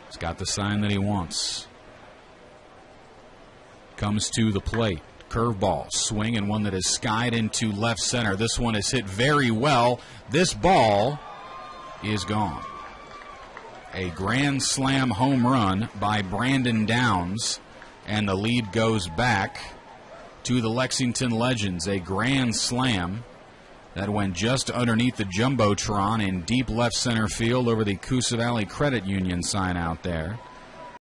He's got the sign that he wants. Comes to the plate. Curveball, swing, and one that is skied into left center. This one is hit very well. This ball is gone. A grand slam home run by Brandon Downs, and the lead goes back to the Lexington Legends. A grand slam that went just underneath the Jumbotron in deep left center field over the Coosa Valley Credit Union sign out there.